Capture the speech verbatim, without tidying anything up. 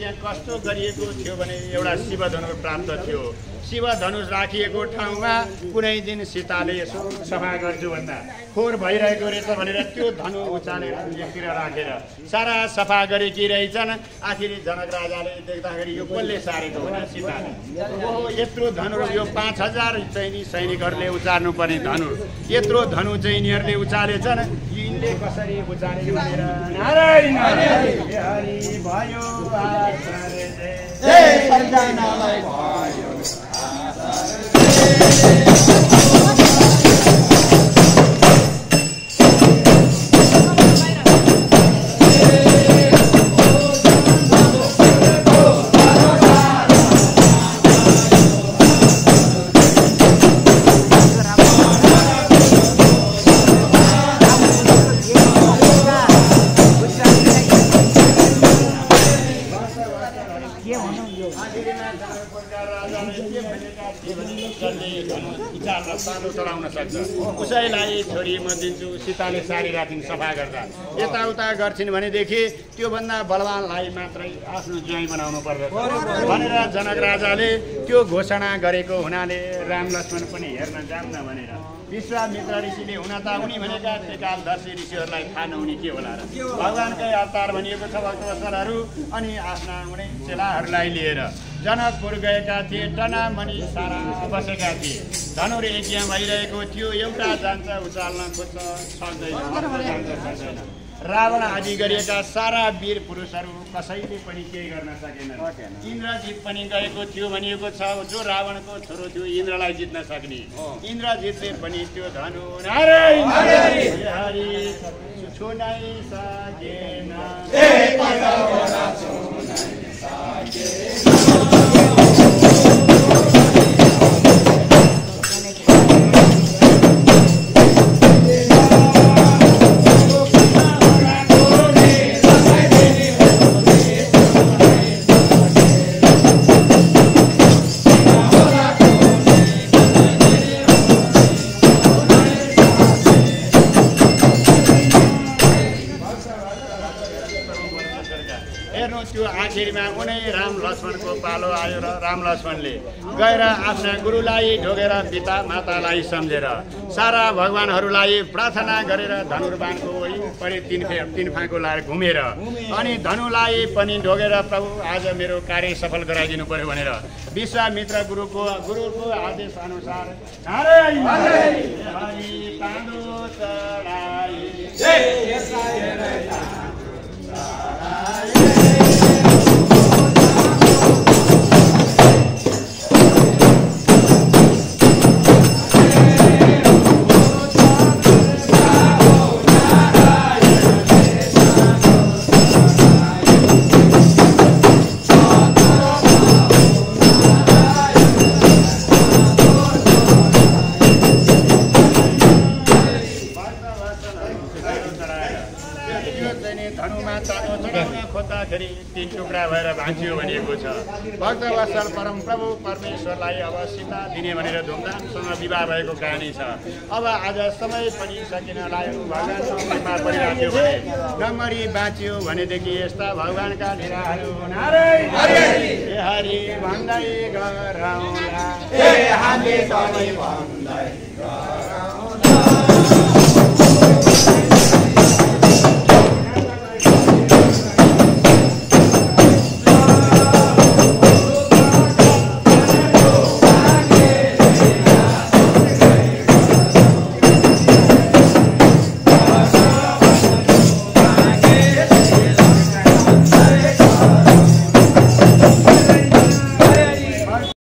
त्यहाँ कस्तो गरिएको थियो भने एउटा शिव धनुष प्राप्त थियो। शिव धनुष राखिएको ठाउँमा कुनै दिन सीताले यसो सफा गर्छु भन्दा खोर भइरहेको रहेछ भनेर त्यो धनु उचालेर एकतिर राखेर सारा सफा गरेकी रहेछन्। आखिरी जनक राजाले देख्दाखेरि यो कसले सारेको भनेर सीताले ओहो यत्रो धनु यो पाँच हजार चाहिँ सैनिकहरूले उचार्नु पर्ने धनु यत्रो धनु चाहिँ यिनीहरूले उचालेछन् यिनले कसरी उचाले भनेर नारायण हरि भयो जय सर्जनालाई भयो चलाउन सक्छ उसैलाई छोरी म दिन्छु। सीताले सारी राखिन् सफा गर्दा यताउता गर्छिन् भनेदेखि त्योभन्दा बलवानलाई मात्रै आफ्नो ज्वाइँ बनाउनु पर्दछ भनेर जनक राजाले त्यो घोषणा गरेको हुनाले राम लक्ष्मण पनि हेर्न जान्न भनेर विश्वामित्र ऋषिले हुन त उनी भनेका त्रिकालदर्शी ऋषिहरूलाई थाहा नहुने के होला र भगवानकै अवतार भनिएको छ भक्तवत्सलहरू अनि आफ्ना उनी चेलाहरूलाई लिएर जनकपुर गएका थिए। टना मणि सारा बसेका थिए। धनुर यज्ञ भइरहेको थियो। एउटा जान्छ उचाल्न खोज्छ सक्दैन। रावण आदि गरिएका सारा वीर पुरुषहरू कसैले पनि केही गर्न सकेनन्। इन्द्रजित पनि गएको थियो भनिएको छ जो रावणको छोरो थियो इन्द्रलाई जित्न सक्ने इन्द्रजितले पनि त्यो धनु नारायण हरि छुनै सकेन। आखिरमा उनै राम लक्ष्मणको पालो आयो र राम लक्ष्मणले गएर आफ्ना गुरुलाई ढोगेर पिता मातालाई सम्झेर सारा भगवानहरूलाई प्रार्थना गरेर धनुर्बाणको वरिपरि तिन तिन फाँको लाएर घुमेर अनि धनुलाई पनि ढोगेर प्रभु आज मेरो कार्य सफल गराइदिनु पर्यो भनेर विश्वामित्र गुरुको गुरुको आदेश अनुसार नारायण हरि तान्दो चढाई तीन टुक्रा भएर भाँचियो भनिएको छ। भक्तवत्सल परम प्रभु परमेश्वरलाई अब सीता दिने भनेर धुमधामसँग विवाह भएको कहानी छ। अब आज समय पनि सकिन लाग्यो भगवानको कृपा परिराख्यो भने नम्बरी बाँच्यो भनेदेखि यस्ता भगवानका लीलाहरू नारायण हरि भन्दै गरौँला हे हामी सबै भन्दै गरौँला।